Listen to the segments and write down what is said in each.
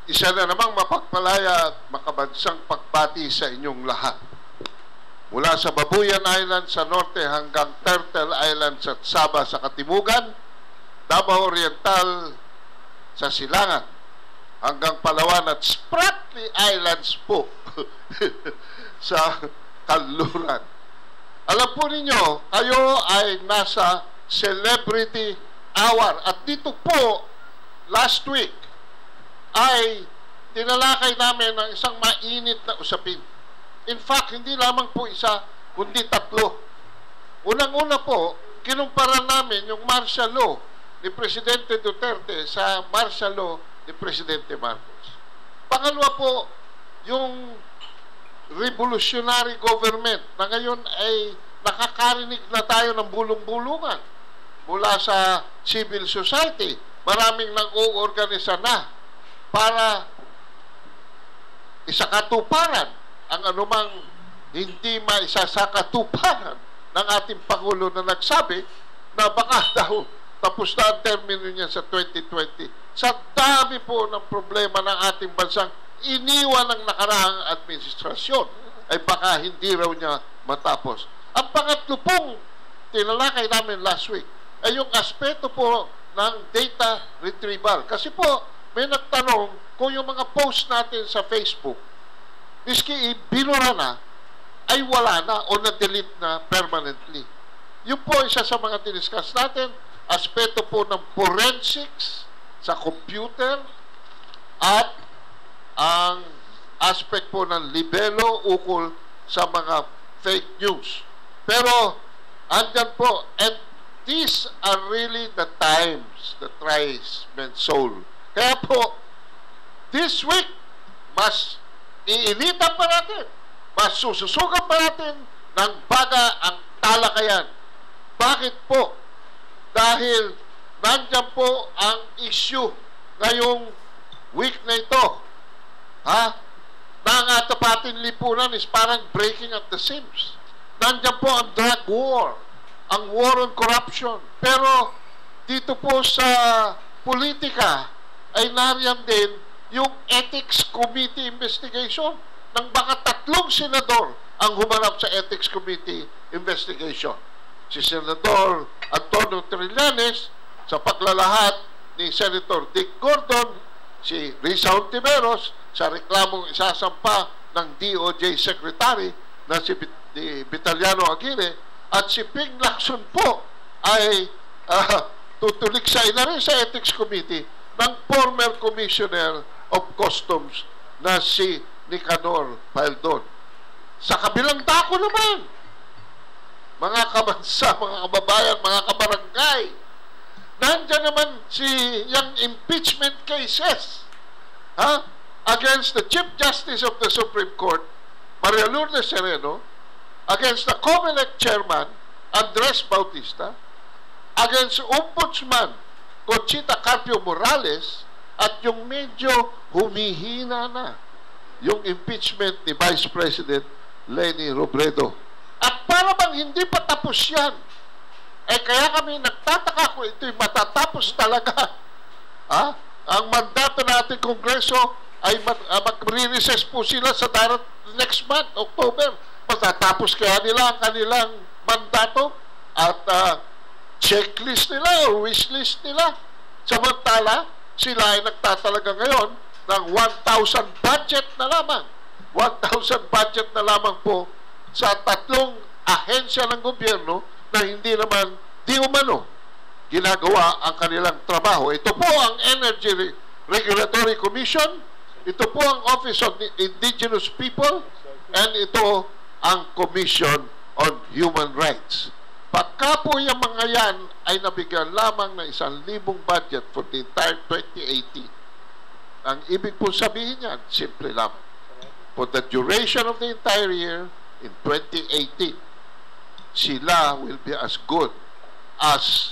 Isa na namang mapagpalaya at makabansang pagbati sa inyong lahat. Mula sa Babuyan Island sa norte hanggang Turtle Island sa Saba sa katimugan, Davao Oriental sa silangan, hanggang Palawan at Spratly Islands po sa kanluran. Alam po ninyo, kayo ay nasa Celebrity Hour. At dito po, last week, ay tinalakay namin ng isang mainit na usapin. In fact, hindi lamang po isa, kundi tatlo. Unang-una po, kinumpara namin yung martial law ni Presidente Duterte sa martial law ni Presidente Marcos. Pangalawa po, yung revolutionary government na ngayon ay nakakarinig na tayo ng bulong-bulungan mula sa civil society. Maraming nag-uorganisa na para isakatuparan ang anumang hindi maisasakatuparan ng ating Pangulo na nagsabi na baka daw tapos na ang termino niya sa 2020. Sa dami po ng problema ng ating bansang iniwan ng nakaraang administrasyon ay baka hindi raw niya matapos. Ang pangatlo pong tinalakay namin last week ay yung aspeto po ng data retrieval. Kasi po, may nagtanong kung yung mga post natin sa Facebook, miski binura na, ay wala na o na-delete na permanently. Yun po isa sa mga diniscuss natin, aspeto po ng forensics sa computer at ang aspect po ng libelo ukol sa mga fake news. Pero, andyan po, and these are really the times that tries men's soul. Kaya po, this week, mas iinitan pa natin, mas sususugan pa natin ng baga ang talakayan. Bakit po? Dahil nandyan po ang issue ngayong week na ito. Na ang atapating lipunan is parang breaking at the seams. Nandyan po ang drug war, ang war on corruption. Pero dito po sa politika ay nariyan din yung Ethics Committee investigation ng baka 3 senador ang humarap sa Ethics Committee investigation. Si Senador Antonio Trillanes sa paglalahad ni Senator Dick Gordon, si Risa Hontiveros sa reklamong isasampa ng DOJ Secretary na si Vitaliano Aguirre, at si Ping Lacson po ay tutuliksay na rin sa Ethics Committee ng former Commissioner of Customs na si Nicanor Paildon. Sa kabilang dako naman, mga kabansa, mga kababayan, mga kabarangay, nandiyan naman si yung impeachment cases against the Chief Justice of the Supreme Court, Maria Lourdes Sereno, against the COMELEC Chairman, Andres Bautista, against Ombudsman Conchita Carpio Morales, at yung medyo humihina na yung impeachment ni Vice President Leni Robredo. At para bang hindi pa tapos yan, kaya kami nagtataka kung ito'y matatapos talaga. Ang mandato natin Kongreso ay mag-re-recess po sila sa next month, October. Matatapos kaya nila ang kanilang mandato at checklist nila o wishlist nila. Samantala, sila ay nagtatalaga ngayon ng 1,000 budget na lamang. 1,000 budget na lamang po sa 3 ahensya ng gobyerno na hindi naman di umano ginagawa ang kanilang trabaho. Ito po ang Energy Regulatory Commission, ito po ang Office of Indigenous People, and ito ang Commission on Human Rights. Pagka po yung mga yan ay nabigyan lamang ng 1,000 budget for the entire 2018, ang ibig po sabihin yan, simple lamang. For the duration of the entire year, in 2018, sila will be as good as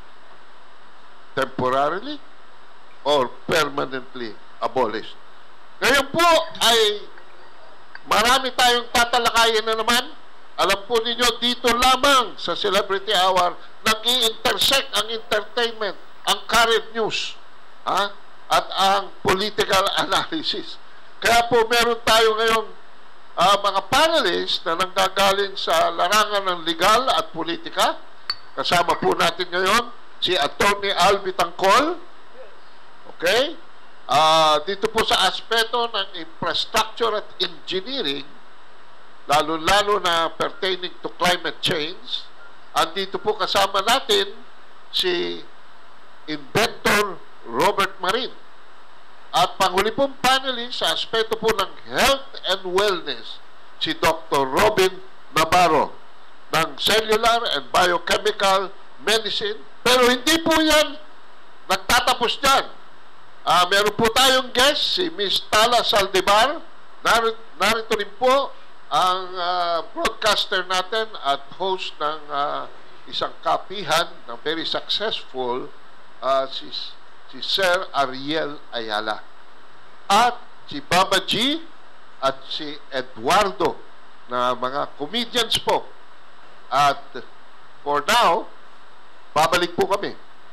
temporarily or permanently abolished. Ngayon po ay marami tayong tatalakayin na naman. Alam po ninyo, dito lamang sa Celebrity Hour, nag-i-intersect ang entertainment, ang current news. at ang political analysis. Kaya po meron tayo ngayong mga panelists na nanggagaling sa larangan ng legal at politika. Kasama po natin ngayon si Attorney Alby Tangcol. Okay? Dito po sa aspeto ng infrastructure at engineering, lalo-lalo na pertaining to climate change. Andito po kasama natin si Inventor Robert Marin. At panghuli pong panelist sa aspeto po ng health and wellness, si Dr. Robin Navarro ng Cellular and Biochemical Medicine. Pero hindi po yan nagtatapos dyan. Meron po tayong guest, si Ms. Tala Saldivar. Narito rin po ang broadcaster natin at host ng isang kapihan ng very successful si Sir Ariel Ayala. At si Baba G at si Eduardo na mga comedians po. At for now, babalik po kami.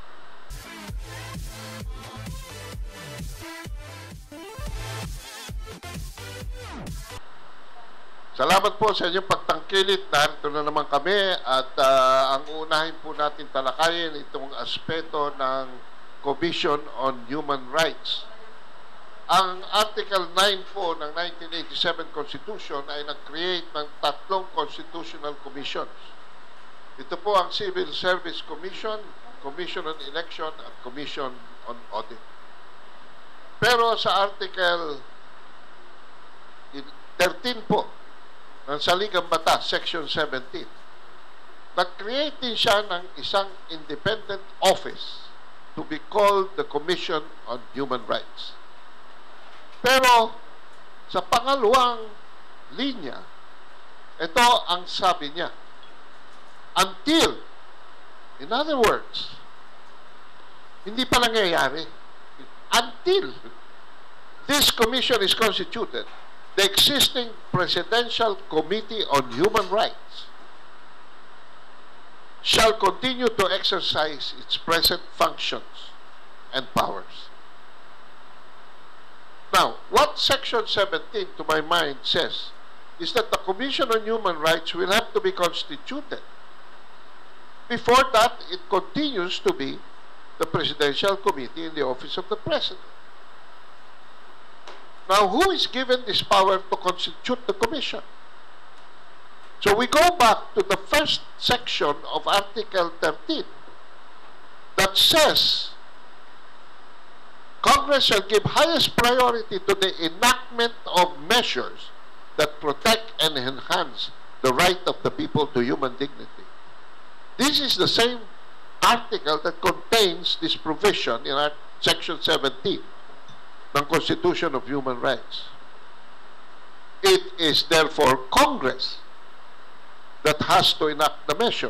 Salamat po sa inyong pagtangkilik. Narito na naman kami at ang unahin po natin talakayin itong aspeto ng Commission on Human Rights. Ang Article 9 po ng 1987 Constitution ay nag-create ng 3 constitutional commissions. Ito po ang Civil Service Commission, Commission on Election at Commission on Audit. Pero sa Article 13 po ng Saligang Batas, Section 17, nag-create din siya ng isang independent office to be called the Commission on Human Rights. Pero sa pangalawang linya, ito ang sabi niya. Until, in other words, hindi pa nangyayari. Until this commission is constituted, the existing Presidential Committee on Human Rights shall continue to exercise its present functions and powers. Now, what Section 17, to my mind, says is that the Commission on Human Rights will have to be constituted. Before that, it continues to be the Presidential Committee in the Office of the President. Now, who is given this power to constitute the Commission? So we go back to the first section of Article 13 that says Congress shall give highest priority to the enactment of measures that protect and enhance the right of the people to human dignity. This is the same article that contains this provision in Section 17 ng Constitution of Human Rights. It is therefore Congress that has to enact the measure.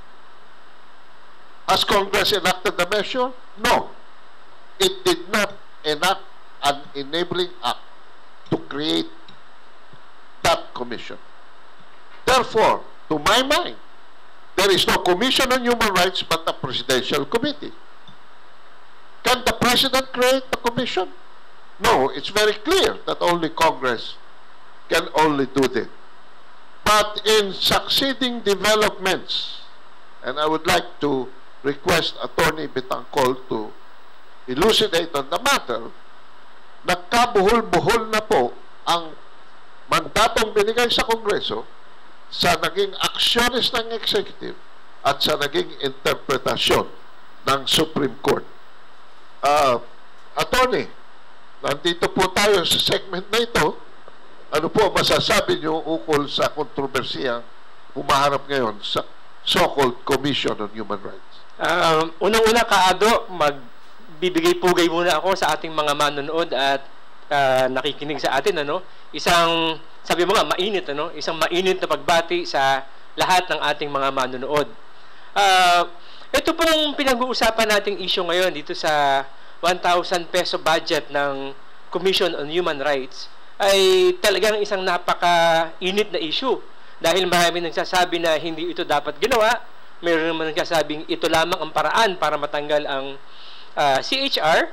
Has Congress enacted the measure? No. It did not enact an enabling act to create that commission. Therefore, to my mind, there is no Commission on Human Rights but a Presidential Committee. Can the President create the commission? No, it's very clear that only Congress can only do this. But in succeeding developments, and I would like to request Attorney Betangcol to elucidate on the matter, nagkabuhol-buhol na po ang mandatong binigay sa Kongreso sa naging aksyones ng Executive at sa naging interpretasyon ng Supreme Court. Attorney, nandito po tayo sa segment na ito. Ano po masasabi niyo ukol sa kontrobersiyang humaharap ngayon sa so-called Commission on Human Rights? Unang-una, Kaado, magbibigay-pugay muna ako sa ating mga manonood at nakikinig sa atin. Isang, sabi mo nga, mainit. Isang mainit na pagbati sa lahat ng ating mga manonood. Ito pong pinag-uusapan nating issue ngayon dito sa 1,000 peso budget ng Commission on Human Rights ay talagang isang napaka-init na issue. Dahil marami nagsasabi na hindi ito dapat ginawa, mayroon naman nagsasabing ito lamang ang paraan para matanggal ang CHR.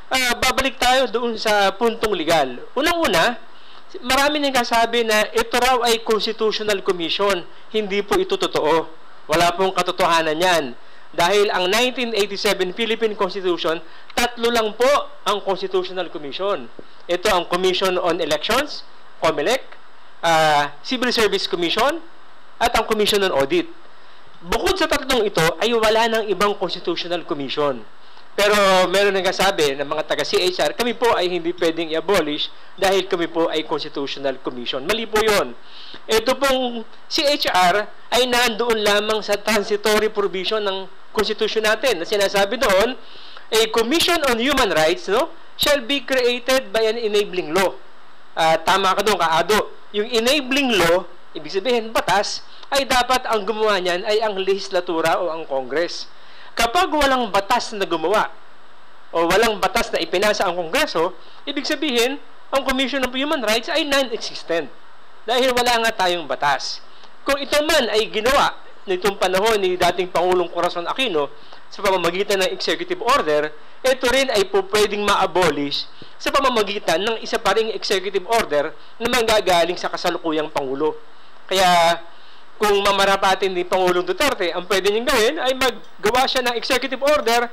babalik tayo doon sa puntong legal. Unang-una, marami nang kasabi na ito raw ay Constitutional Commission. Hindi po ito totoo. Wala pong katotohanan yan. Dahil ang 1987 Philippine Constitution, 3 lang po ang Constitutional Commission. Ito ang Commission on Elections, COMELEC, Civil Service Commission, at ang Commission on Audit. Bukod sa 3 ito, ay wala ng ibang Constitutional Commission. Pero meron nagsasabi ng mga taga-CHR, kami po ay hindi pwedeng i-abolish dahil kami po ay Constitutional Commission. Mali po yun. Ito pong CHR ay nandoon lamang sa transitory provision ng Constitution natin na sinasabi doon, a Commission on Human Rights shall be created by an enabling law. Tama ka doon, Kaado. Yung enabling law, ibig sabihin batas, ay dapat ang gumawa niyan ay ang legislatura o ang Congress. Kapag walang batas na gumawa o walang batas na ipinasa ang Kongreso, ibig sabihin, ang Commission on Human Rights ay non-existent dahil wala nga tayong batas. Kung ito man ay ginawa nitong panahon ni dating Pangulong Corazon Aquino sa pamamagitan ng executive order, ito rin ay po pwedeng ma-abolish sa pamamagitan ng isa pa ring executive order na manggagaling sa kasalukuyang Pangulo. Kaya, kung mamarapatin ni Pangulong Duterte, ang pwede niyang gawin ay maggawa siya ng executive order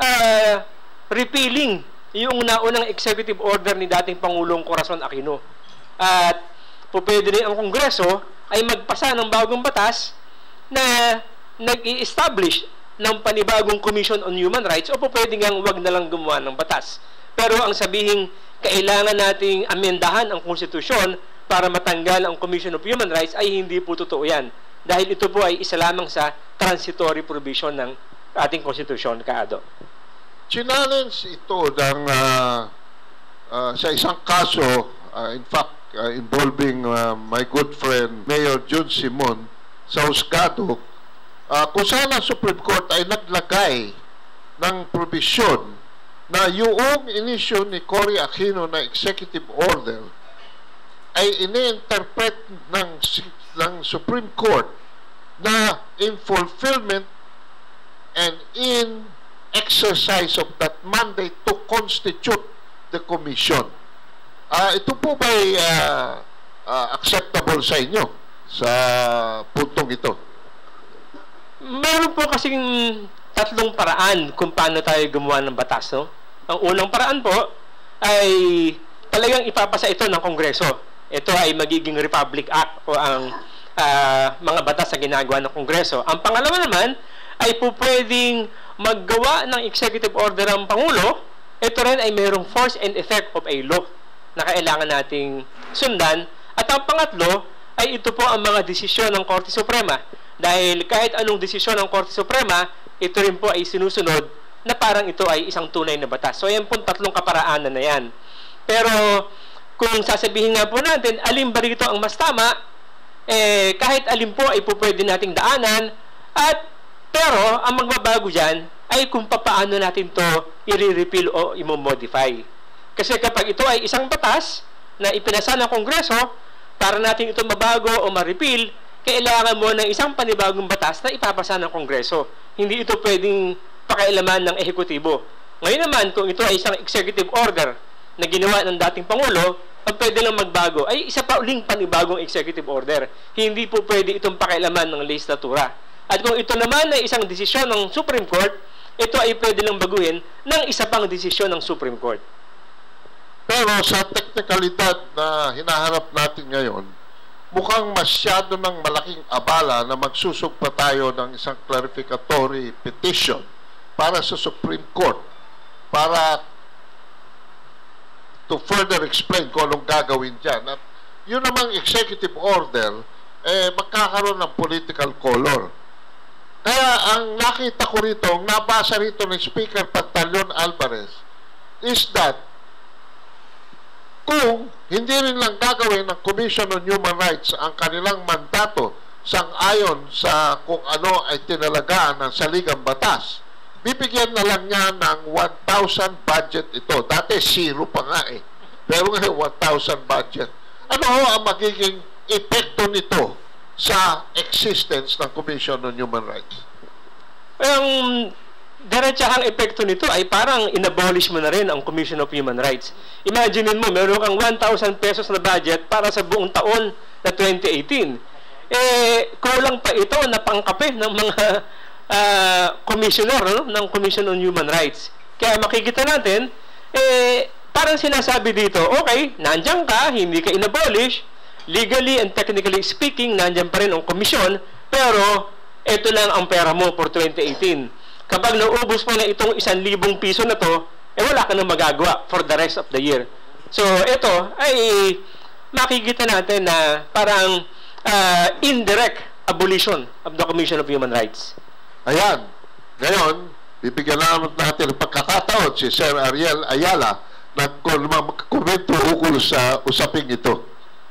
repealing yung naunang executive order ni dating Pangulong Corazon Aquino. At pwede rin ang Kongreso ay magpasa ng bagong batas na nag-i-establish ng panibagong Commission on Human Rights o pwede ngang wag na lang gumawa ng batas. Pero ang sabihing kailangan nating amendahan ang konstitusyon para matanggal ang Commission of Human Rights ay hindi po totoo yan. Dahil ito po ay isa lamang sa transitory provision ng ating konstitusyon, Kaado. Challenge ito ng, sa isang kaso, in fact, involving my good friend Mayor Jun Simon sa husgado, kung saan ang Supreme Court ay naglagay ng provision na yung inisyo ni Cory Aquino na executive order ay ini-interpret ng Supreme Court na in fulfillment and in exercise of that mandate to constitute the commission. Ito po ba ay acceptable sa inyo sa puntong ito? Meron po kasing 3 paraan kung paano tayo gumawa ng batas. Ang unang paraan po ay talagang ipapasa ito ng Kongreso. Ito ay magiging Republic Act o ang mga batas na ginagawa ng Kongreso. Ang pangalawa naman ay po pwedeng maggawa ng executive order ang Pangulo. Ito rin ay mayroong force and effect of a law na kailangan nating sundan. At ang pangatlo ay ito po ang mga desisyon ng Korte Suprema. Dahil kahit anong desisyon ng Korte Suprema, ito rin po ay sinusunod na parang ito ay isang tunay na batas. So, yan po 3 kaparaanan na yan. Pero, kung sasabihin nga po natin, alin ba rito ang mas tama, kahit alin po ay po pwede nating daanan, pero, ang magbabago dyan, ay kung paano natin to i-repeal o i-modify. Kasi kapag ito ay isang batas na ipinasa ng Kongreso, para natin ito mabago o ma-repeal, kailangan mo ng isang panibagong batas na ipapasa ng Kongreso. Hindi ito pwedeng pakailaman ng ehekutibo. Ngayon naman, kung ito ay isang executive order na ginawa ng dating Pangulo, ang pwede lang magbago ay isa pa uling panibagong executive order. Hindi po pwede itong pakailaman ng legislatura. At kung ito naman ay isang desisyon ng Supreme Court, ito ay pwede lang baguhin ng isa pang desisyon ng Supreme Court. Pero sa teknikalidad na hinaharap natin ngayon, mukhang masyado ng malaking abala na magsusugpa tayo ng isang clarificatory petition para sa Supreme Court para to further explain kung anong gagawin dyan. At yun namang executive order, magkakaroon ng political color. Kaya ang nakita ko rito, ang nabasa rito ng Speaker Pantaleon Alvarez is that kung hindi rin lang gagawin ng Commission on Human Rights ang kanilang mandato sang-ayon sa kung ano ay tinalagaan ng saligang batas, bibigyan na lang niya ng 1,000 budget ito. Dati 0 pa nga eh. Pero ngayon 1,000 budget. Ano ang magiging epekto nito sa existence ng Commission on Human Rights? diretsahang epekto nito ay parang inabolish mo na rin ang Commission of Human Rights. Imagine mo, meron kang 1,000 pesos na budget para sa buong taon na 2018. Kulang pa ito na pangkape ng mga commissioner, no? Ng Commission on Human Rights. Kaya makikita natin, parang sinasabi dito, okay, nandiyan ka, hindi ka inabolish, legally and technically speaking, nandiyan pa rin ang komisyon, pero ito lang ang pera mo for 2018. Kapag naubos mo na itong 1,000 piso na to, wala ka nang magagawa for the rest of the year. So, ito ay makikita natin na parang indirect abolition of the Commission of Human Rights. Ayan. Ngayon, bibigyan naman natin ng pagkakataon si Sir Ariel Ayala na magkomento ukol sa usaping ito.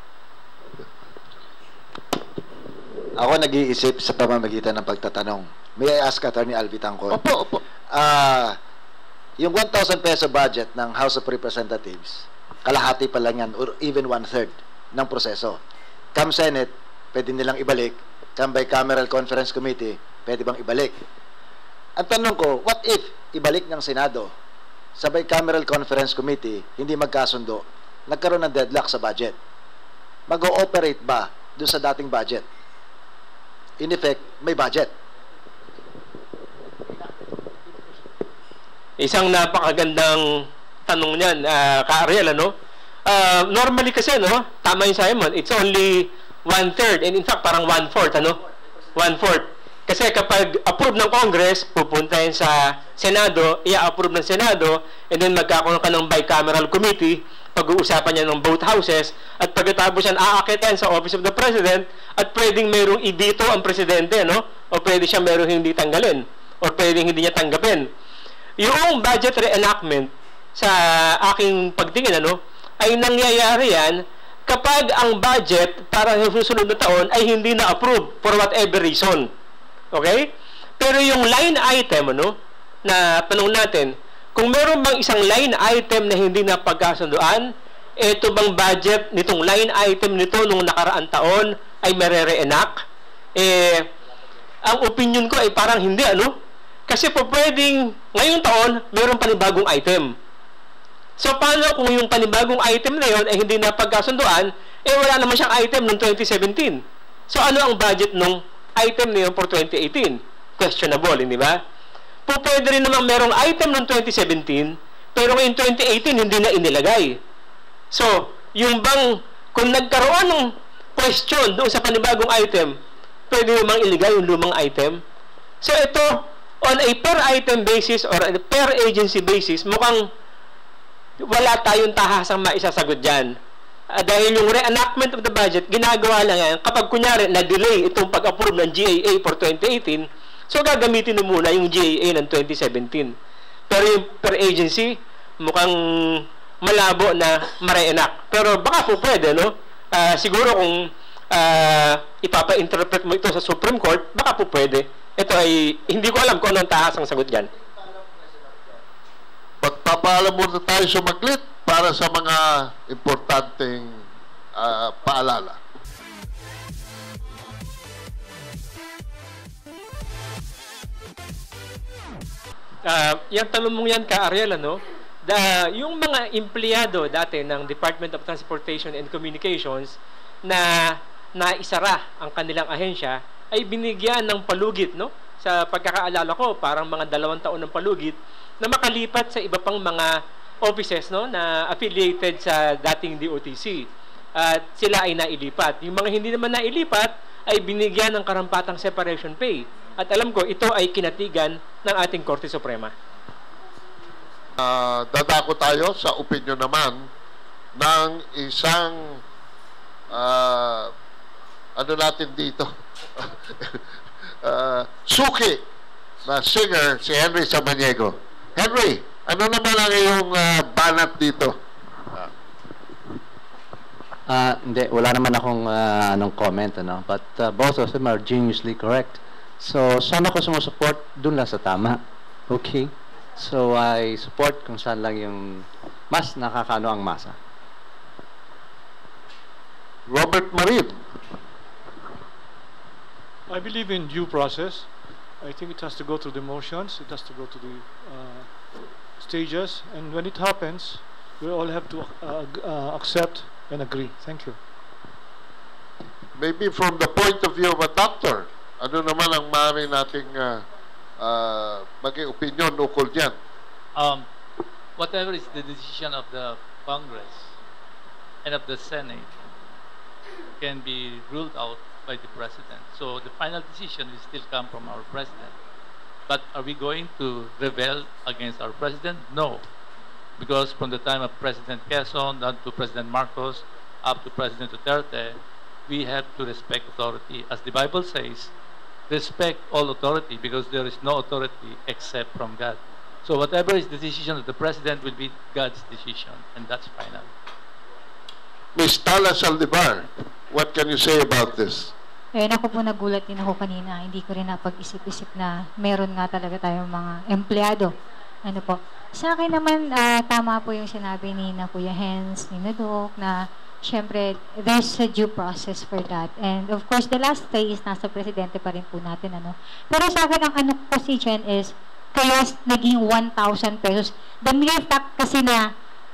Ako nag-iisip sa pamamagitan ng pagtatanong. May I ask Attorney Alvi Tangkod? Opo. Yung 1,000 peso budget ng House of Representatives, kalahati pa lang yan, or even 1/3 ng proseso. Come Senate, pwede nilang ibalik. Come Bicameral Conference Committee, pwede bang ibalik? Ang tanong ko, what if ibalik ng Senado sa Bicameral Conference Committee, hindi magkasundo, nagkaroon ng deadlock sa budget? Mag-ooperate ba doon sa dating budget? In effect, may budget. Isang napakagandang tanong niyan, Ka-Ariel, ano? Normally kasi, no? Tama yung Simon, it's only 1/3, and in fact, parang 1/4, ano? 1/4. Kasi kapag approve ng Congress, pupunta yan sa Senado, i-approve ng Senado, and then magkakaroon ka ng bicameral committee, pag-uusapan niya ng both houses, at pagkatapos yan, aakit yan sa Office of the President, at pwedeng merong i-veto ang Presidente, no? O pwede siya merong hindi tanggalin, o pwedeng hindi niya tanggapin. Yung budget reenactment, sa aking pagtingin, ano, ay nangyayari yan kapag ang budget para sa susunod na taon ay hindi na-approve for whatever reason. Okay? Pero yung line item, ano, na tanong natin, kung meron bang isang line item na hindi na pagkasunduan, ito bang budget nitong line item nito nung nakaraang taon ay mere-reenact? Ang opinion ko ay parang hindi, ano? Kasi po pwedeng, ngayong taon, meron panibagong item. So, paano kung yung panibagong item na yun ay hindi na pagkasunduan, wala naman siyang item noong 2017. So, ano ang budget nung item na yun for 2018? Questionable, hindi ba? Po, pwede rin naman merong item noong 2017, pero ngayong 2018, hindi na inilagay. So, yung bang, kung nagkaroon ng question doon sa panibagong item, pwede namang iligay yung lumang item. So, ito, on a per item basis or a per agency basis, mukhang wala tayong tahasang maisasagot dyan. Dahil yung reenactment of the budget, ginagawa lang yan kapag kunyari na-delay itong pag-approve ng GAA for 2018, so gagamitin mo muna yung GAA ng 2017. Pero yung per agency, mukhang malabo na ma-reenact. Pero baka po pwede, no? Siguro kung ipapa-interpret mo ito sa Supreme Court, baka po pwede. Ito ay, hindi ko alam kung anong tahas ang sagot dyan. Pagpapaalam muna tayo sumaglit para sa mga importanteng paalala. Yung tanong mong yan, Ka-Ariel, ano? Yung mga empleyado dati ng Department of Transportation and Communications na naisara ang kanilang ahensya, ay binigyan ng palugit, no? Sa pagkakaalala ko, parang mga 2 taon ng palugit na makalipat sa iba pang mga offices, no, na affiliated sa dating DOTC. At sila ay nailipat. Yung mga hindi naman nailipat ay binigyan ng karampatang separation pay. At alam ko, ito ay kinatigan ng ating Korte Suprema. Dadako tayo sa opinion naman ng isang ano natin dito suki na singer, si Henry Samaniego. Henry, ano naman ang iyong banat dito? Hindi, wala naman akong anong comment, ano? But both of them are geniusly correct. So, saan ako sumusupport? Doon lang sa tama. Okay? So, I support kung saan lang yung mas nakakano ang masa. Robert Marin. I believe in due process. I think it has to go through the motions, it has to go to the stages, and when it happens, we all have to accept and agree. Thank you. Maybe from the point of view of a doctor, ano naman ang maaari nating maging opinion ukol dyan? Whatever is the decision of the Congress and of the Senate can be ruled out by the President. So the final decision will still come from our President. But are we going to rebel against our President? No. Because from the time of President Quezon down to President Marcos up to President Duterte, we have to respect authority. As the Bible says, respect all authority because there is no authority except from God. So whatever is the decision of the President will be God's decision, and that's final. Ms. Tala Saldivar, what can you say about this? Ayun, ako po nagulat din ako kanina. Hindi ko rin napag-isip-isip na meron nga talaga tayong mga empleyado. Ano po? Sa akin naman, tama po yung sinabi ni na Kuya Hens, ni Nadok, na syempre, there's a due process for that. And of course, the last say is nasa presidente pa rin po natin. Ano? Pero sa akin, ang ano ko si Jen is, kaya naging 1,000 pesos. The mere fact kasi na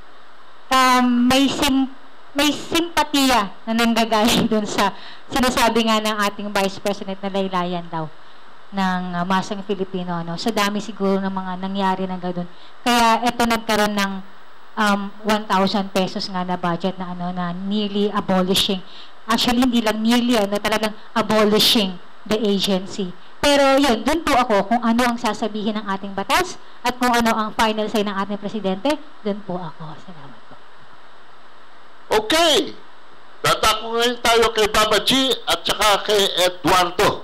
may simpatiya na nanggagaling dun sa sinasabi nga ng ating Vice President na laylayan daw ng masang Filipino. No? Sa dami siguro ng mga nangyari na gano'n. Kaya ito nagkaroon ng 1,000 pesos nga na budget na ano na nearly abolishing. Actually, hindi lang nearly, talagang abolishing the agency. Pero yun, dun po ako kung ano ang sasabihin ng ating batas at kung ano ang final say ng ating presidente, dun po ako. Salamat po. Okay. Dadako ngayon tayo kay Baba G at saka kay Eduardo.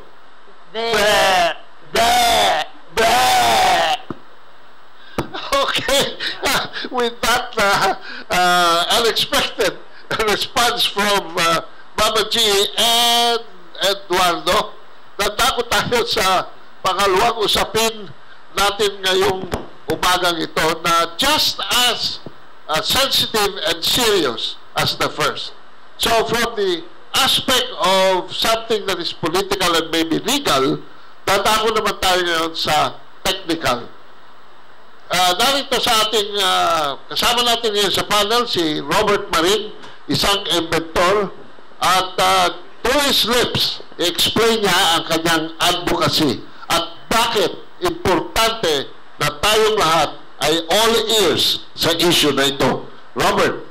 Okay. With that unexpected response from Baba G and Eduardo, natakot tayo sa pangalawang usapin natin ngayong umagang ito na just as sensitive and serious as the first. So from the aspect of something that is political and maybe legal, tatako naman tayo ngayon sa technical. Narito sa ating kasama natin ngayon sa panel si Robert Marin, isang inventor, at through his lips, i-explain niya ang kanyang advocacy at bakit importante na tayong lahat ay all ears sa issue na ito. Robert.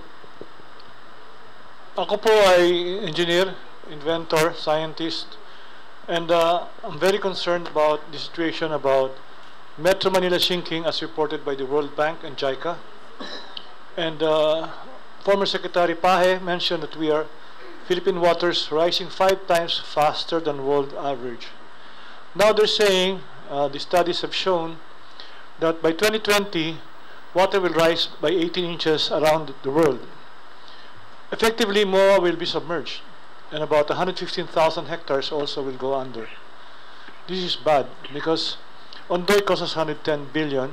Ako po ay engineer, inventor, scientist, and I'm very concerned about the situation about Metro Manila sinking as reported by the World Bank and JICA. And former Secretary Paje mentioned that we are Philippine waters rising 5 times faster than world average. Now they're saying, the studies have shown that by 2020, water will rise by 18 inches around the world. Effectively, more will be submerged, and about 115,000 hectares also will go under. This is bad because Ondoy costs 110 billion,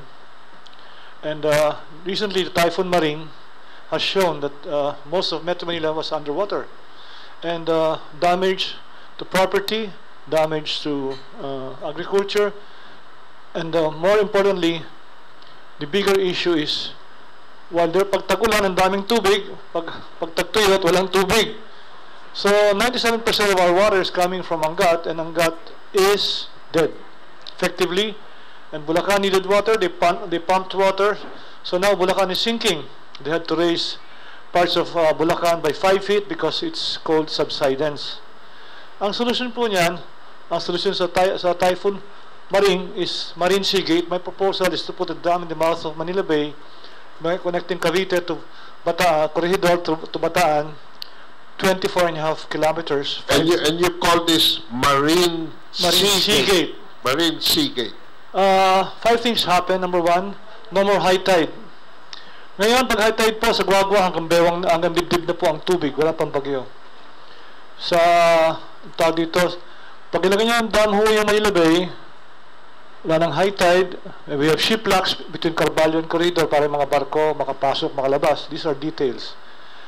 and recently the Typhoon Maring has shown that most of Metro Manila was underwater, and damage to property, damage to agriculture, and more importantly, the bigger issue is while there pagtagulan ang daming tubig, pagtagtuyot walang tubig. So 97% of our water is coming from Angat, and Angat is dead effectively, and Bulacan needed water. They pumped water, so now Bulacan is sinking. They had to raise parts of Bulacan by 5 feet because it's called subsidence. Ang solution po niyan, ang solution sa Typhoon Maring is Marine Sea Gate. My proposal is to put a dam in the mouth of Manila Bay, connecting Cavite to Bataan, Corregidor to Bataan, 24.5 kilometers. And you call this Marine Sea Gate. Marine Sea Gate. 5 things happen. Number 1, no more high tide. Ngayon, pag high tide po, sa Guagua hanggang Bewang, hanggang dibdib na po ang tubig. Wala pang bagyo. Sa tawag dito, pag ilagay niyo ang dam ho yung Manila Bay, wala ng high tide, we have ship locks between Carvalho and Corridor para yung mga barko makapasok, makalabas. These are details.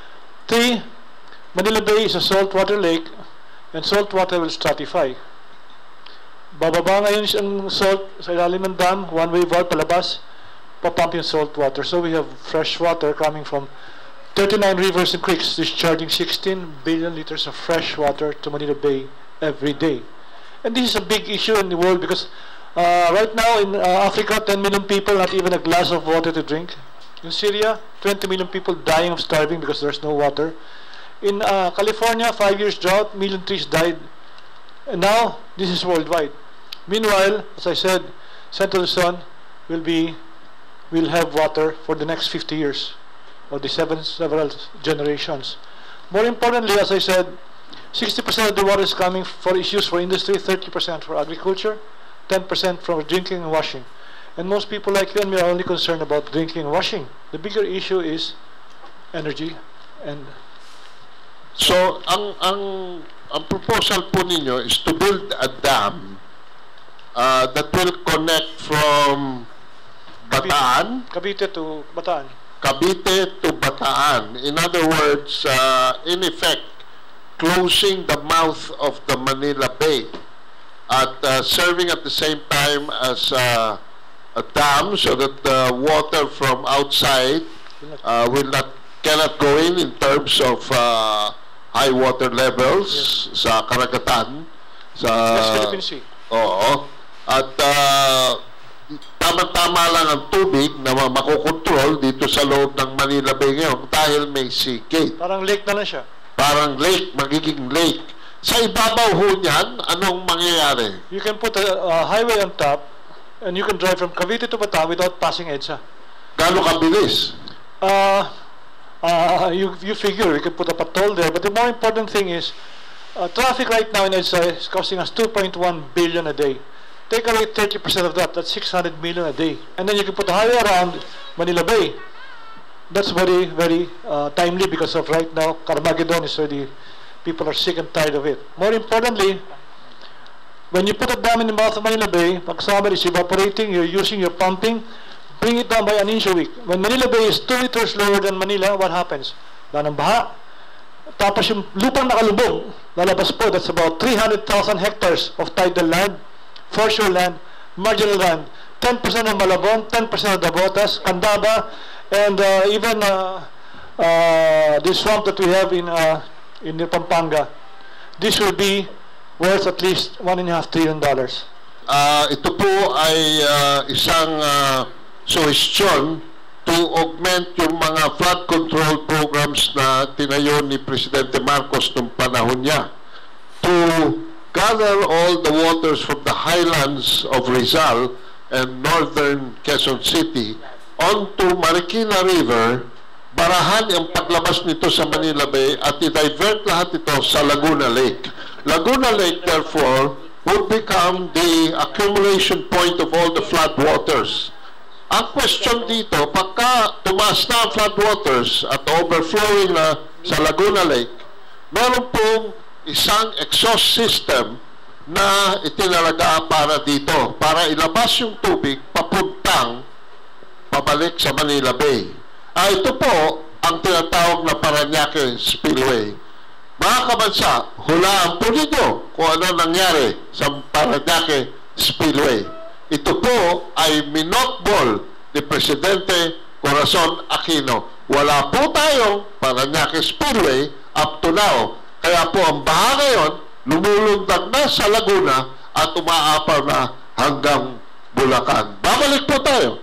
3, Manila Bay is a saltwater lake, and salt water will stratify. bababa ngayon ang salt sa ilalim ng dam, one-way valve palabas, papump yung salt water. So we have fresh water coming from 39 rivers and creeks, discharging 16 billion liters of fresh water to Manila Bay every day. And this is a big issue in the world because right now in Africa, 10 million people not even a glass of water to drink. In Syria, 20 million people dying of starving because there's no water. In California, 5 years drought, million trees died. And now, this is worldwide. Meanwhile, as I said, Central Luzon will have water for the next 50 years, or the several generations. More importantly, as I said, 60% of the water is coming for issues for industry, 30% for agriculture, 10% for drinking and washing. And most people like you and me are only concerned about drinking and washing. The bigger issue is energy and... So, ang proposal po ninyo is to build a dam that will connect from Bataan, Cavite to Bataan. Cavite to Bataan. In other words, in effect, closing the mouth of the Manila Bay at serving at the same time as a dam so that the water from outside cannot go in terms of high water levels sa karagatan sa Philippine Sea. Oo. At tama-tama lang ang tubig na makokontrol dito sa loob ng Manila Bay ngayon dahil may sea gate. Parang lake na lang siya. Parang lake, magiging lake. Sa ibabaw ho niyan, anong mangyayari? You can put a highway on top and you can drive from Cavite to Bataan without passing EDSA. Gano'ng kabilis? You figure you can put up a toll there, but the more important thing is traffic right now in EDSA is costing us 2.1 billion a day. Take away 30% of that, that's 600 million a day. And then you can put a highway around Manila Bay. That's very, very timely because of right now, Carmageddon is already, people are sick and tired of it. More importantly, when you put a dam in the mouth of Manila Bay, pag summer is evaporating, you're using your pumping, bring it down by an inch a week. When Manila Bay is 2 meters lower than Manila, what happens? Wala ng baha. Tapos yung lupang nakalubog, lalabas po, that's about 300,000 hectares of tidal land, foreshore land, marginal land, 10% of Malabon, 10% of Dabotas, Candaba, and even the swamp that we have in Pampanga. This will be worth at least $1.5 trillion. Ito po ay isang suggestion to augment yung mga flood control programs na tinayo ni Presidente Marcos nung panahon niya to gather all the waters from the highlands of Rizal and northern Quezon City onto Marikina River, barahan ang paglabas nito sa Manila Bay at i-divert lahat ito sa Laguna Lake. Laguna Lake, therefore, would become the accumulation point of all the flood waters. Ang question dito, pagka tumaas na ang flood waters at overflowing na sa Laguna Lake, meron pong isang exhaust system na itinalaga para dito, para ilabas yung tubig papuntang pabalik sa Manila Bay. Ito po ang tinatawag na Parañaque Spillway. Mga kabansa, hulaan po ninyo kung ano nangyari sa Parañaque Spillway. Ito po ay minokbol ni Presidente Corazon Aquino. Wala po tayong Parañaque Spillway up to now. Kaya po ang baha ngayon, lumulundag na sa Laguna at umaapaw na hanggang Bulacan. Babalik po tayo.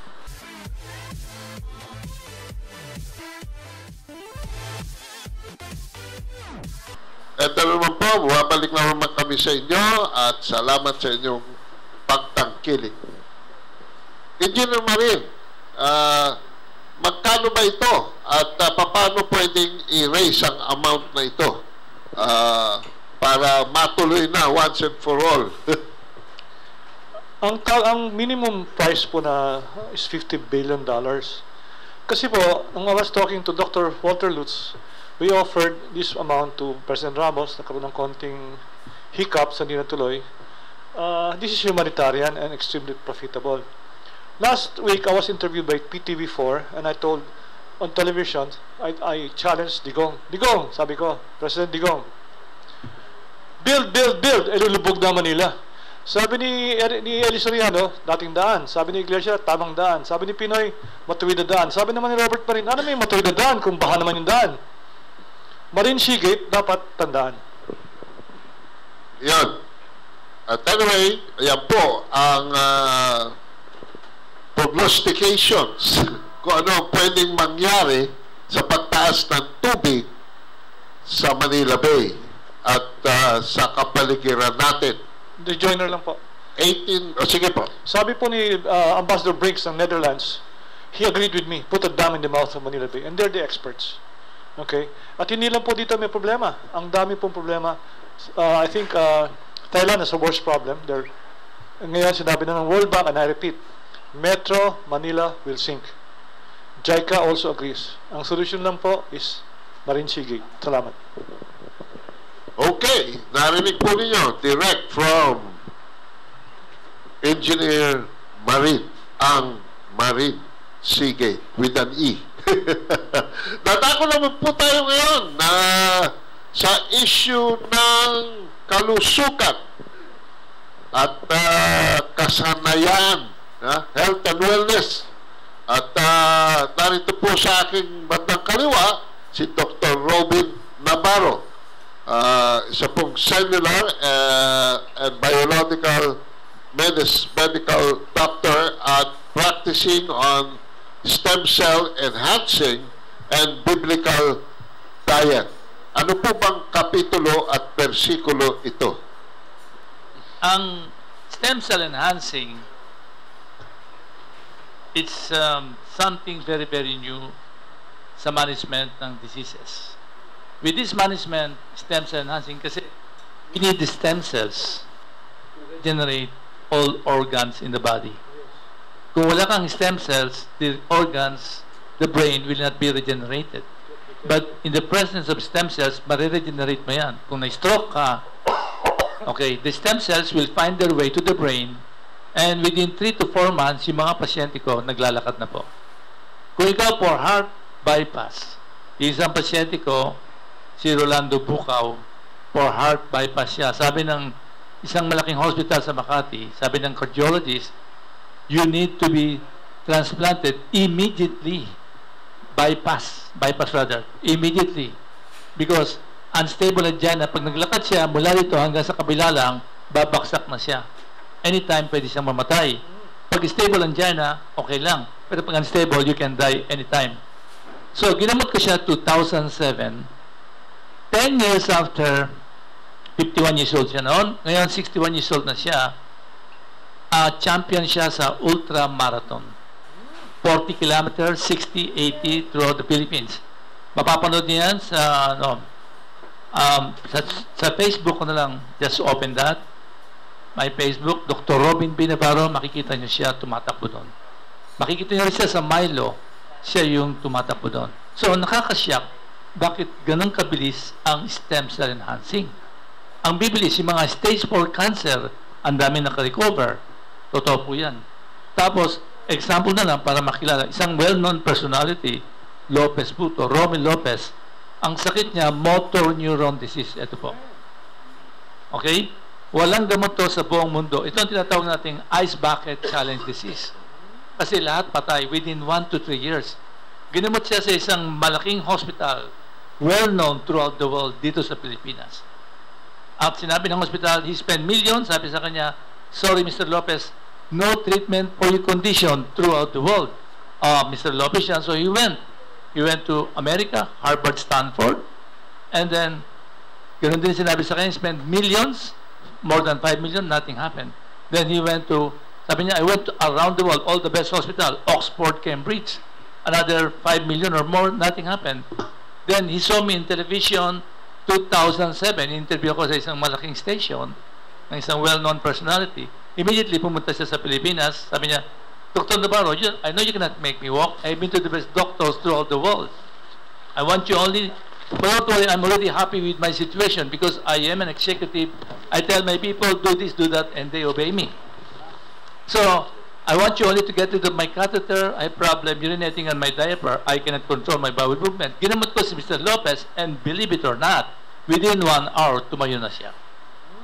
Ito naman po, bumabalik na naman kami sa inyo at salamat sa inyong pagtangkilik. Engineer Marin, magkano ba ito at paano pwedeng i-raise ang amount na ito para matuloy na once and for all? Ang minimum price po na is $50 billion. Kasi po, nung I was talking to Dr. Walter Lutz, we offered this amount to President Ramos, nagkaroon ng konting hiccups, hindi natuloy. This is humanitarian and extremely profitable. Last week, I was interviewed by PTV4 and I told on television, I challenged Digong. Digong, sabi ko, President Digong, build, lulubog na Manila. Sabi ni Eli Soriano, dating daan. Sabi ni Iglesia, tamang daan. Sabi ni Pinoy, matuwid na daan. Sabi naman ni Robert Marin, ano may matuwid na daan kung baha naman yung daan? Marine Seagate, dapat tandaan. Yan. At anyway, yan po ang prognostications kung ano ang pwedeng mangyari sa pagtaas ng tubig sa Manila Bay at sa kapaligiran natin. Rejoiner lang po. 18, sige po. Sabi po ni Ambassador Brinks ng Netherlands, he agreed with me, put a dam in the mouth of Manila Bay. And they're the experts. Okay? At hindi lang po dito may problema. Ang dami pong problema. I think Thailand has a worse problem. Ngayon sinabi na ng World Bank, and I repeat, Metro Manila will sink. JICA also agrees. Ang solution lang po is Marine Seagate. Salamat. Okay, narinig po ninyo direct from Engineer Marin, ang Marine Seagate with an E. Natako naman po tayo ngayon na sa issue ng kalusukan at kasanayan, health and wellness. At narito po sa aking bandang kaliwa si Dr. Robin Navarro, isa pong cellular and biological medical doctor at practicing on stem cell enhancing and biblical diet. Ano po bang kapitulo at versikulo ito? Ang stem cell enhancing, it's something very, very new sa management ng diseases. With this management, stem cell enhancing, kasi we need the stem cells to generate all organs in the body. Kung wala kang stem cells, the organs, the brain will not be regenerated. But in the presence of stem cells, mariregenerate mo yan. Kung na-stroke ka, okay, the stem cells will find their way to the brain, and within 3 to 4 months, yung mga pasyente ko, naglalakad na po. Kung ikaw for heart bypass, isang pasyente ko, si Rolando Bukaw, for heart bypass siya. Sabi ng isang malaking hospital sa Makati, sabi ng cardiologist, you need to be transplanted immediately. Bypass rather, immediately. Because unstable angina, pag naglakad siya, mula dito hanggang sa kabila lang, babaksak na siya. Anytime pwede siyang mamatay. Pag stable angina, okay lang. Pero pag unstable, you can die anytime. So, ginamot ko siya 2007. 10 years after, 51 years old siya noon. Ngayon, 61 years old na siya. Champion siya sa ultra marathon. 40 kilometers, 60, 80 throughout the Philippines. Mapapanood niya yan sa, sa Facebook ko na lang. Just open that. My Facebook, Dr. Robin B. Navarro, makikita niyo siya tumatakbo doon. Makikita niyo rin siya sa Milo, siya yung tumatakbo doon. So, nakakasyak. Bakit ganun kabilis ang stem cell enhancing? Ang bibilis, yung mga stage 4 cancer, ang dami nakarecover. Totoo po yan. Tapos, example na lang para makilala, isang well-known personality, Lopez Puto, Romy Lopez, ang sakit niya, motor neuron disease. Ito po. Okay? Walang gamot to sa buong mundo. Ito ang tinatawag nating ice bucket challenge disease. Kasi lahat patay within 1 to 3 years. Ginamot siya sa isang malaking hospital, well-known throughout the world dito sa Pilipinas. At sinabi ng hospital, he spent millions, sabi sa kanya, sorry Mr. Lopez, no treatment for your condition throughout the world. Mr. Lopez yan, so he went. He went to America, Harvard, Stanford, and then, ganoon din sinabi sa kanya, spent millions, more than 5 million, nothing happened. Then he went to, sabi niya, I went around the world, all the best hospital, Oxford, Cambridge, another 5 million or more, nothing happened. Then he saw me in television, 2007, interview ako sa isang malaking station, ng isang well-known personality. Immediately pumunta siya sa Pilipinas, sabi niya, Dr. Navarro, I know you cannot make me walk. I've been to the best doctors throughout the world. I want you only, but don't worry, I'm already happy with my situation because I am an executive. I tell my people, do this, do that, and they obey me. So, I want you only to get rid of my catheter. I have problem urinating on my diaper. I cannot control my bowel movement. Ginamot ko si Mr. Lopez, and believe it or not, within 1 hour, tumayo na siya.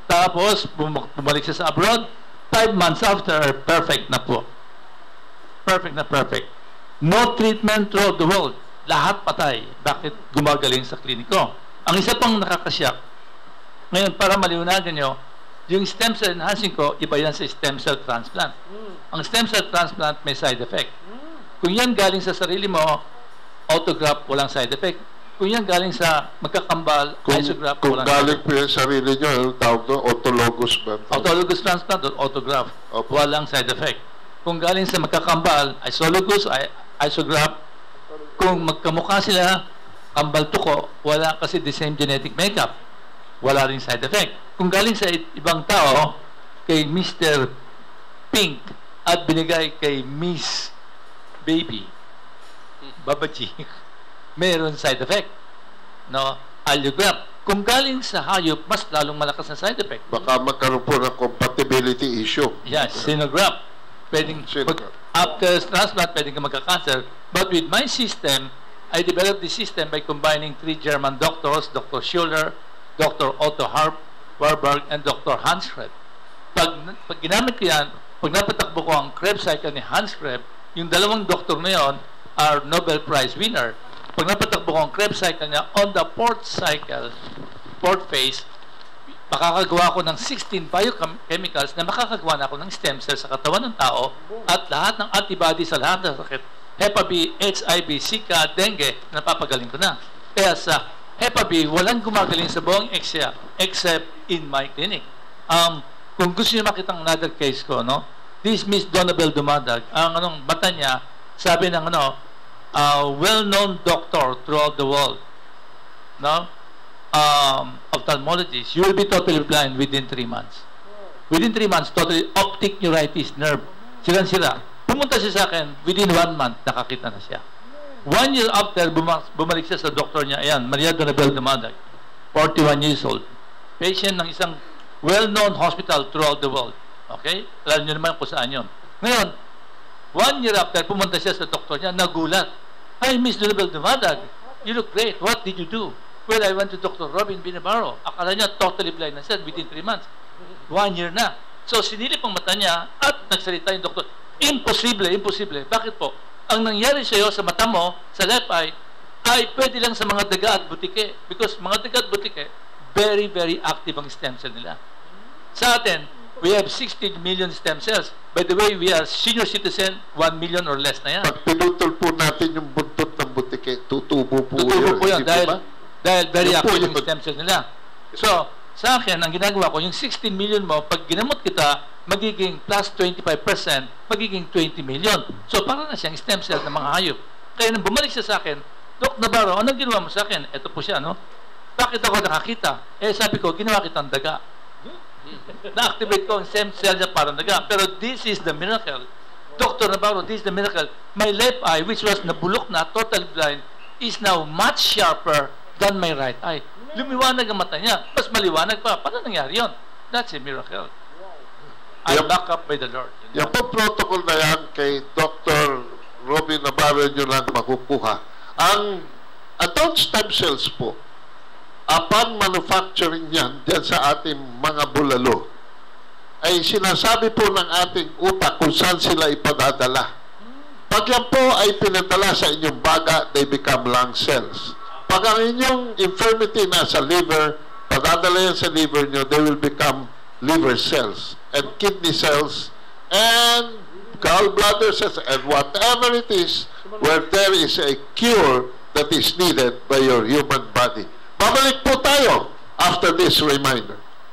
Tapos, bumalik siya sa abroad. 5 months after, perfect na po. Perfect na perfect. No treatment throughout the world. Lahat patay. Bakit gumagaling sa kliniko? Ang isa pang nakakasyak, ngayon, para maliwanagan nyo, yung stem cell enhancing ko, iba yan sa stem cell transplant. Ang stem cell transplant may side effect. Kung yan galing sa sarili mo, autograft, walang side effect. Kung yan galing sa magkakambal, isograft, Kung walang galing side po yung sarili nyo, yung tawag doon, autologous ba? autologous transplant or autograft, Opo. walang side effect. Kung galing sa magkakambal, isologous, isograft, kung magkamukha sila, kambal tuko, wala kasi the same genetic makeup. Wala rin side effect. Kung galing sa ibang tao, kay Mr. Pink at binigay kay Miss Baby, Babaji, meron side effect. No? Allograft. Kung galing sa hayop, mas lalong malakas na side effect. Baka magkaroon po ng compatibility issue. Yes, xenograft. Pwedeng, Xenograft. after transplant, pwedeng ka magka-cancer. But with my system, I developed the system by combining 3 German doctors, Dr. Schuller, Dr. Otto Warburg, and Dr. Hans Krebs. Pag ginamit ko yan, pag napatakbo ko ang Krebs cycle ni Hans Krebs, yung dalawang doktor na yun are Nobel Prize winner. Pag napatakbo ko ang Krebs cycle niya, on the 4th cycle, 4th phase, makakagawa ko ng 16 biochemicals na makakagawa na ako ng stem cells sa katawan ng tao at lahat ng antibody sa lahat ng sakit. Hep B, HIV, Zika, Dengue, napapagaling ko na. Kaya sa Hep B, walang gumagaling sa buong Asia except in my clinic. Kung gusto niyo makita ang another case ko, no? This Miss Donabel Dumadag, ang mata niya, sabi ng well-known doctor throughout the world, no? Ophthalmologist, you will be totally blind within 3 months. Within 3 months, totally optic neuritis, nerve, sira. Pumunta siya sa akin, within 1 month, nakakita na siya. 1 year after, bumalik siya sa doktor niya, ayan, Maria Donabel Dumadag, 41 years old. Patient ng isang well-known hospital throughout the world. Okay? Alam niyo naman kung saan yun. Ngayon, 1 year after, pumunta siya sa doktor niya, nagulat. Hi, Miss Donabel Dumadag, you look great. What did you do? Well, I went to Dr. Robin Binabaro. Akala niya totally blind na siya within 3 months. 1 year na. So, sinilip ang mata niya at nagsalita yung doktor. Imposible. Bakit po? Ang nangyari sa'yo sa mata mo, sa left eye, ay pwede lang sa mga daga at butike. Because mga daga at butike, very, very active ang stem cell nila. Sa atin, we have 60 million stem cells. By the way, we are senior citizen, 1 million or less na yan. Pag pinutol po natin yung buntot ng butike, tutubo po yan. Dahil very Yung po active yun. yung stem cell nila. So, sa akin, ang ginagawa ko, yung 16 million mo, pag ginamot kita, magiging plus 25%, magiging 20 million. So, para na siyang stem cell ng mga hayop. Kaya nang bumalik siya sa akin, Doc Navarro, anong ginawa mo sa akin? Ito po siya, no? Bakit ako nakakita? Sabi ko, ginawa kitang daga. Na-activate ko ang stem cell niya para daga. Pero this is the miracle. Dr. Navarro, this is the miracle. My left eye, which was nabulok na, total blind, is now much sharper than my right eye. Lumiwanag ang mata niya. Mas maliwanag pa. Paano nangyari yun? That's a miracle. I'm backed up by the Lord. Yung po protocol na yan kay Dr. Robin Navarro nyo lang makukuha. Ang adult stem cells po, upon manufacturing yan dyan sa ating mga bulalo, ay sinasabi po ng ating utak kung saan sila ipadadala. Pag yan po ay pinadala sa inyong baga, they become lung cells. Pag ang inyong infirmity nasa liver, padadala yan sa liver nyo, they will become liver cells and kidney cells and gallbladder cells and whatever it is where there is a cure that is needed by your human body. Babalik po tayo after this reminder.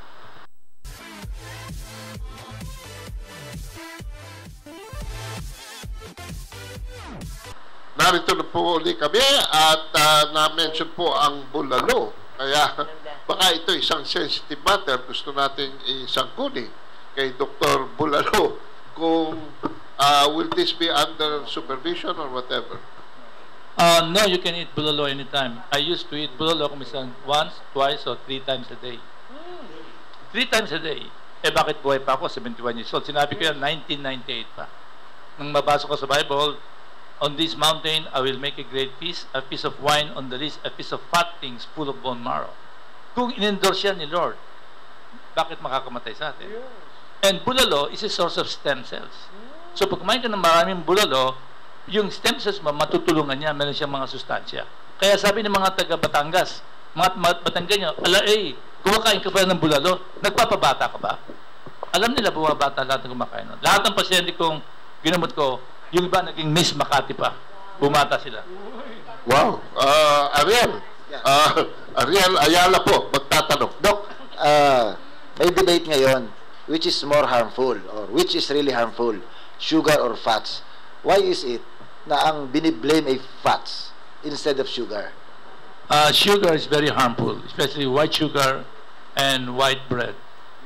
Narito na po ulit kami at na-mention po ang bulalo. Kaya baka ito isang sensitive matter. Gusto natin isangkuni kay Dr. Bulalo kung will this be under supervision or whatever. No, you can eat bulalo anytime. I used to eat bulalo kung minsan once, twice, or 3 times a day. 3 times a day. Bakit buhay pa ako? 71 years old. Sinabi ko yan, 1998 pa. Nang mabasa ko sa Bible, on this mountain, I will make a great feast, a piece of wine on the list, a piece of fat things full of bone marrow. Kung in-endorse yan ni Lord, bakit makakamatay sa atin? And bulalo is a source of stem cells. So pag kumain ka ng maraming bulalo, yung stem cells mo, matutulungan niya, meron siyang mga sustansya. Kaya sabi ng mga taga Batangas, mga Batanggenyo, kumakain ka ba ng bulalo? Nagpapabata ka ba? Alam nila bumabata lahat ng kumakain. Lahat ng pasyente kong ginamot ko, yung iba naging Miss Makati pa. Bumata sila. Wow. Ariel. Ariel Ayala po, magtatanong. Doc, may debate ngayon, which is more harmful or which is really harmful, sugar or fats? Why is it na ang biniblame ay fats instead of sugar? Sugar is very harmful, especially white sugar and white bread.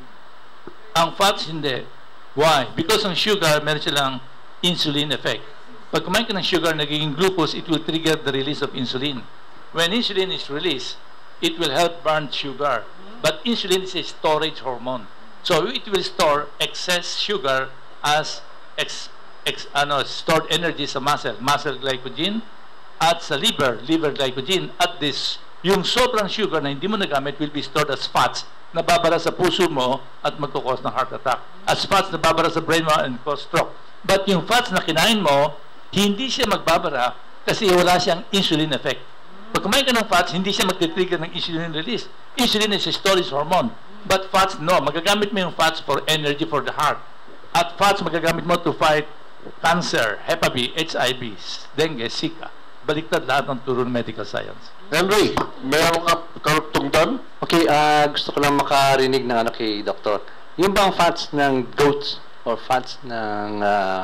Ang fats hindi. Why? Because ang sugar, meron silang insulin effect. Pag kumain ka ng sugar, nagiging glucose, it will trigger the release of insulin. When insulin is released, it will help burn sugar. But insulin is a storage hormone. So it will store excess sugar as stored energy sa muscle glycogen, at sa liver glycogen, at this, yung sobrang sugar na hindi mo nagamit will be stored as fats na babara sa puso mo at magkukos ng heart attack. As fats na babara sa brain mo and cause stroke. But yung fats na kinain mo, hindi siya magbabara kasi wala siyang insulin effect. Pag kumain ka ng fats, hindi siya magtitrigger ng insulin release. Insulin is a storage hormone. But fats, no. Magagamit mo yung fats for energy for the heart. At fats, magagamit mo to fight cancer, Hep B, HIV, dengue, Zika. Baliktad lahat ng turo ng medical science. Henry, meron ka karugtong doon? Okay, gusto ko lang makarinig ng ano kay Doktor. Yung bang fats ng goats or fats ng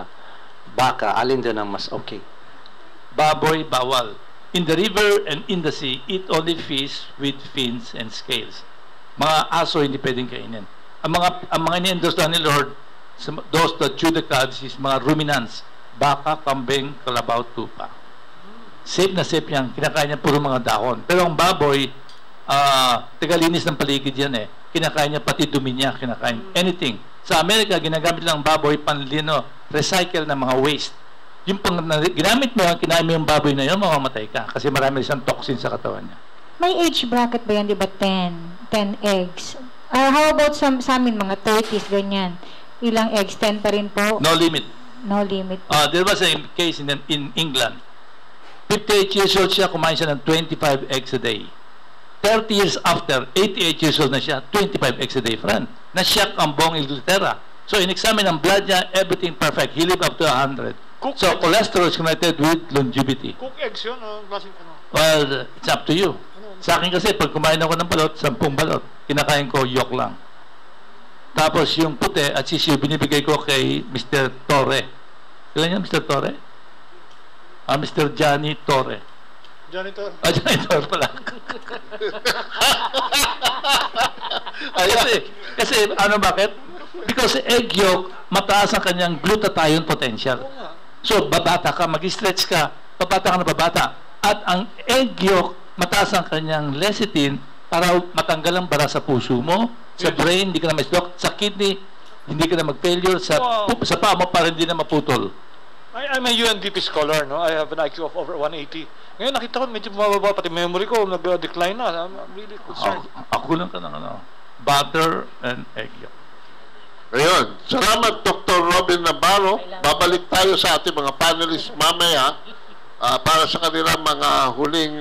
baka, alin doon ang mas okay? Baboy, bawal. In the river and in the sea, eat only fish with fins and scales. Mga aso hindi pwedeng kainin. Ang mga ini-endorse ni Lord, those that chew the cuds is mga ruminants. Baka, kambing, kalabaw, tupa. Safe na safe yan. Kinakain niya puro mga dahon. Pero ang baboy, tagalinis ng paligid yan eh. Kinakain niya pati dumi niya. Kinakain anything. Sa Amerika, ginagamit lang ang baboy panlino, recycle ng mga waste. Yung pang ginamit mo, kinain mo yung baboy na yun, mamamatay ka. Kasi marami siyang toxin sa katawan niya. May age bracket ba yan, di ba? 10 eggs. How about sa amin, mga 30s, ganyan? Ilang eggs? 10 pa rin po? No limit. No limit. There was a case in England. 58 years old siya, kumain siya ng 25 eggs a day. 30 years after, 88 years old na siya, 25 eggs a day, friend. Na-shock ang buong Inglaterra. So, in-examine ang blood niya, everything perfect. He lived up to 100. So, cholesterol is connected with longevity. Cook eggs yun, klaseng ano? Well, it's up to you. Sa akin kasi, pag kumain ako ng balot, 10 balot, kinakain ko yolk lang. Tapos yung puti at sisiyo, binibigay ko kay Mr. Torre. Kailan yan, Mr. Torre? Mr. Johnny Torre. Janitor. Johnny Torre pala. kasi, ano bakit? Because egg yolk, mataas ang kanyang glutathione potential. So, babata ka, mag-stretch ka, babata ka na babata. At ang egg yolk, mataas ang kanyang lecithin para matanggal ang bara sa puso mo, sa brain, hindi ka na ma-stroke, sa kidney, hindi ka na mag-failure, sa paa mo para hindi na maputol. I'm a UNDP scholar, no? I have an IQ of over 180. Ngayon nakita ko medyo bumababa, pati memory ko nag-decline na. I'm really concerned. Ako lang ka ng butter and egg yolk. Ayun. Salamat, Dr. Robin Navarro. Babalik tayo sa ating mga panelists mamaya para sa kanilang mga huling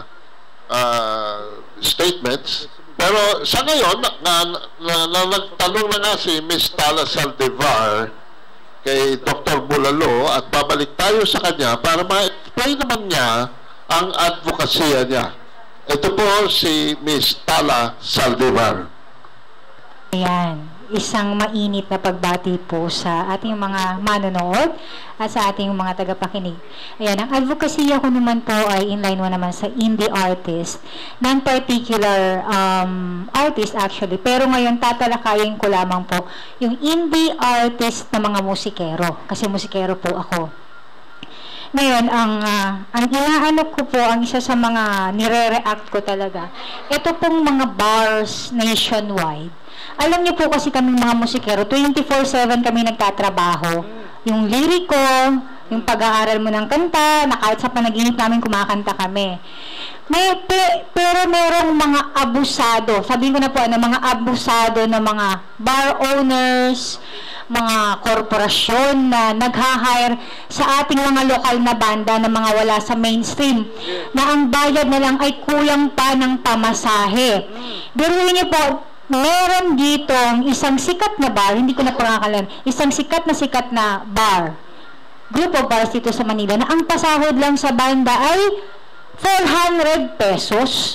statements. Pero sa ngayon, nagtanong na nga si Ms. Tala Saldivar kay Dr. Bulalo at babalik tayo sa kanya para ma-explain naman niya ang advokasya niya. Ito po si Ms. Tala Saldivar. Ayan, isang mainit na pagbati po sa ating mga manonood at sa ating mga tagapakinig. Ayan, ang advokasya ko naman po ay inline mo naman sa indie artist, non-particular artist actually, pero ngayon tatalakayin ko lamang po yung indie artist na mga musikero, kasi musikero po ako. Ngayon, ang inaano ko po, ang isa sa mga nire-react ko talaga, ito pong mga bars nationwide. Alam niyo po kasi kami mga musikero, 24/7 kami nagtatrabaho. Yung liriko, yung pag-aaral mo ng kanta, na kahit sa panaginip namin kumakanta kami. Pero merong mga abusado. Sabihin ko na po, mga abusado na mga bar owners, mga korporasyon na nag-hire sa ating mga lokal na banda na mga wala sa mainstream, na ang bayad na lang ay kulang pa ng pamasahe. Biruin niyo po, meron dito isang sikat na bar, hindi ko na pangakalan, isang sikat na bar, group of bars dito sa Manila, na ang pasahod lang sa banda ay 400 pesos.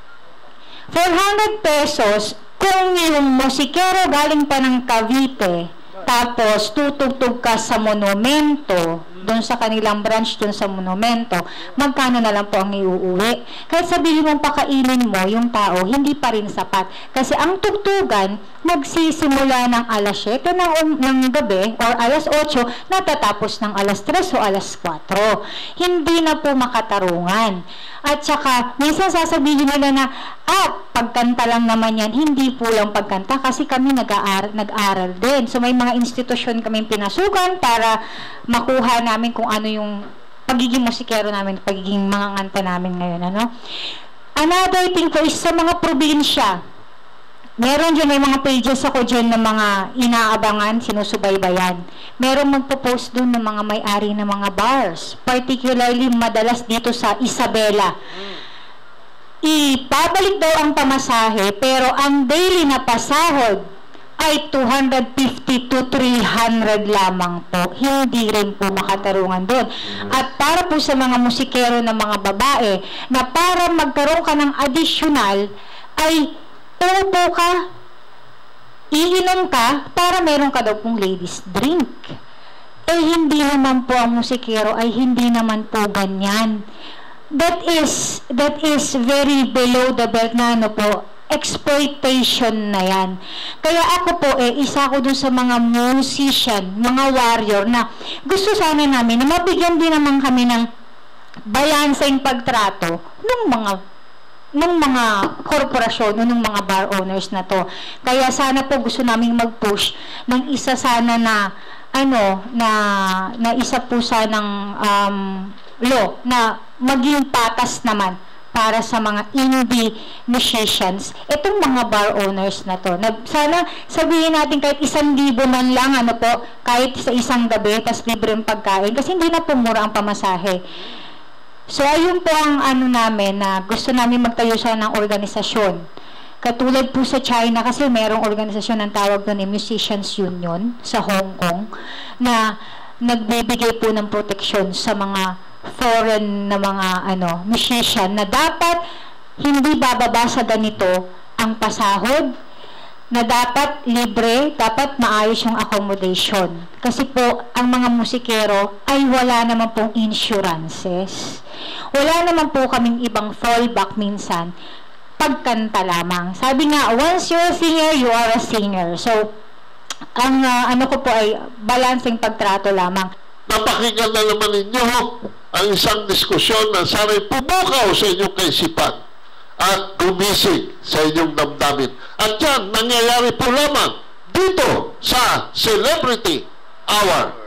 400 pesos kung yung musikero galing pa ng Cavite, tapos tutugtog ka sa monumento, doon sa kanilang branch, doon sa monumento, magkano na lang po ang iuuwi? Kahit sabihin mong pakainin mo yung tao, hindi pa rin sapat. Kasi ang tugtugan, nagsisimula ng alas 7 ng gabi, or alas 8, natatapos ng alas 3 o alas 4. Hindi na po makatarungan. At saka, minsan sasabihin nila na, pagkanta lang naman yan. Hindi po lang pagkanta kasi kami nag-aaral din. So, may mga institusyon kaming pinasukan para makuha namin kung ano yung pagiging musikero namin, pagiging mga nganta namin ngayon. Ano? Another thing po is sa mga probinsya. Meron dyan, may mga pages ako dyan na mga inaabangan, sinusubaybayan. Meron magpo-post doon ng mga may-ari ng mga bars. Particularly, madalas dito sa Isabela. Ipabalik daw ang pamasahe, pero ang daily na pasahod ay 250 to 300 lamang po. Hindi rin po makatarungan doon. At para po sa mga musikero na mga babae, na para magkaroon ka ng additional, ay uupo ka, iinom ka, para meron ka daw pong ladies drink. Hindi naman po ang musikero, ay hindi naman po ganyan. That is very below the belt na po, exploitation na yan. Kaya ako po, isa ko dun sa mga musician, mga warrior, na gusto sana namin na mabigyan din naman kami ng balanseng pagtrato ng mga korporasyon o ng mga bar owners na to. Kaya sana po gusto namin mag-push ng isa sana na isa po sanang law na maging patas naman para sa mga indie musicians, itong mga bar owners na to. Sana sabihin natin kahit 1,000 man lang, kahit sa isang gabi, tas libre ang pagkain, kasi hindi na po mura ang pamasahe. So, ayun po ang namin, na gusto namin magtayo siya ng organisasyon. Katulad po sa China, kasi merong organisasyon ng tawag doon Musicians Union sa Hong Kong, na nagbibigay po ng proteksyon sa mga foreign na mga musician, na dapat hindi bababa sa ganito ang pasahod, na dapat libre, dapat maayos yung accommodation. Kasi po, ang mga musikero ay wala naman pong insurances. Wala naman po kaming ibang fallback minsan, pagkanta lamang. Sabi nga, once you're a singer, you are a singer. So, ang ko po ay balancing pagtrato lamang. Napakinggan na naman ninyo ang isang diskusyon na sana'y pubukaw sa inyong kaisipan at gumising sa inyong damdamin. At yan, nangyayari po lamang dito sa Celebrity Hour.